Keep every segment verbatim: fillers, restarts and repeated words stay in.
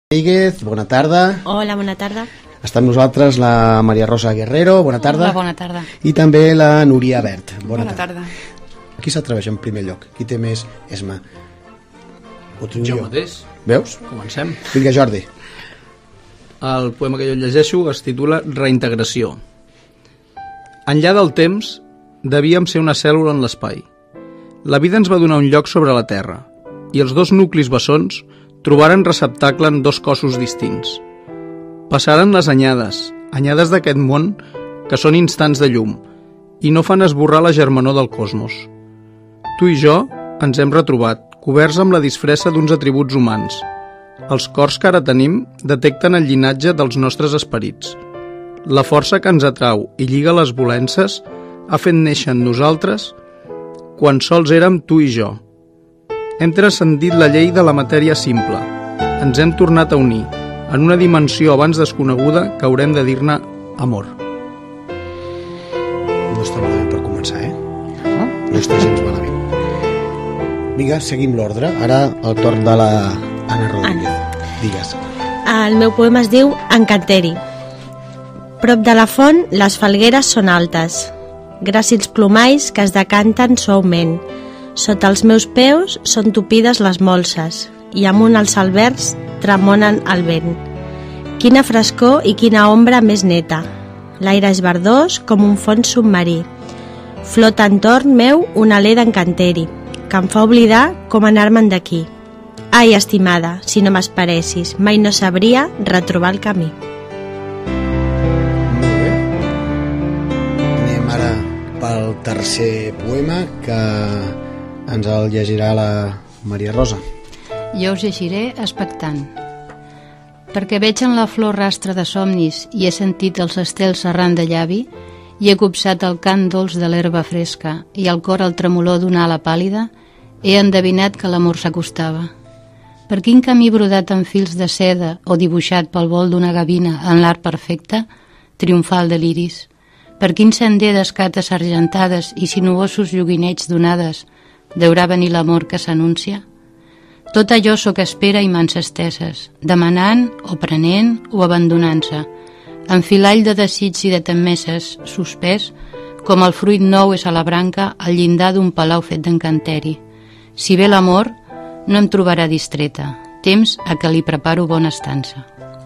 Rodríguez, bona tarda. Hola, bona tarda. Està amb nosaltres la Maria Rosa Guerrero, bona tarda. Hola, bona tarda. I també la Núria Bert, bona, bona tarda. tarda. Qui s'atreveix en primer lloc? Qui té més esma? Ho Jo, jo mateix. Veus? Comencem. Vinga, Jordi. El poema que jo llegeixo es titula Reintegració. Enllà del temps, devíem ser una cèl·lula en l'espai. La vida ens va donar un lloc sobre la Terra, i els dos nuclis bessons trobaren receptacle en dos cossos distints. Passaren les anyades, anyades d'aquest món que són instants de llum i no fan esborrar la germanor del cosmos. Tu i jo ens hem retrobat, coberts amb la disfressa d'uns atributs humans. Els cors que ara tenim detecten el llinatge dels nostres esperits. La força que ens atrau i lliga les volences ha fet néixer en nosaltres quan sols érem tu i jo. Hem transcendit la llei de la matèria simple. Ens hem tornat a unir en una dimensió abans desconeguda que haurem de dir-ne amor. No està malament per començar, eh? No està gens malament. Vinga, seguim l'ordre. Ara el torn de la Anna Rodríguez. Digues. El meu poema es diu Encanteri. Prop de la font, les falgueres són altes. Gràcils plomalls que es decanten suaument. Sota els meus peus són tupides les molses i amunt els albergs tremonen el vent. Quina frescor i quina ombra més neta. L'aire és verdós com un fons submarí. Flota entorn meu un alè d'encanteri que em fa oblidar com anar-me'n d'aquí. Ai, estimada, si no m'esperessis, mai no sabria retrobar el camí. Molt bé. Anem ara pel tercer poema que ens el llegirà la Maria Rosa. Jo us llegiré expectant. Perquè veig en la flor rastre de somnis i he sentit els estels arran de llavi i he copsat el cant dolç de l'herba fresca i al cor el tremolor d'una ala pàl·lida, he endevinat que l'amor s'acostava. Per quin camí brodat en fils de seda o dibuixat pel vol d'una gavina en l'art perfecte, triomfal de l'iris? Per quin sender d'escates argentades i sinuosos lloguinets donades deurà venir l'amor que s'anuncia? Tot allò so que espera i mans esteses, demanant o prenent o abandonant-se, en filall de desig i de temeses, suspès, com el fruit nou és a la branca al llindar d'un palau fet d'encanteri. Si ve l'amor, no em trobarà distreta, temps a que li preparo bona estança.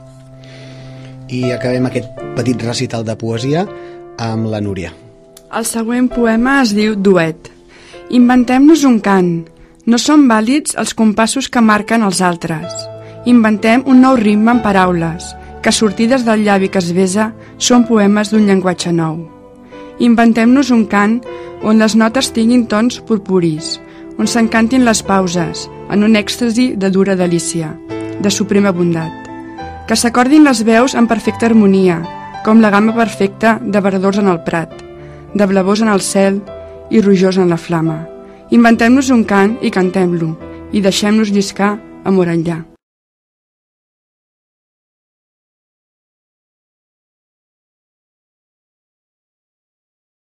I acabem aquest petit recital de poesia amb la Núria. El següent poema es diu Duet. Inventem-nos un cant. No són vàlids els compassos que marquen els altres. Inventem un nou ritme en paraules, que sortides del llavi que es besa són poemes d'un llenguatge nou. Inventem-nos un cant on les notes tinguin tons purpuris, on s'encantin les pauses, en un èxtasi de dura delícia, de suprema bondat. Que s'acordin les veus en perfecta harmonia, com la gamma perfecta de verdors en el prat, de blavors en el cel i rojors en la flama. Inventem-nos un cant i cantem-lo, i deixem-nos lliscar amor enllà.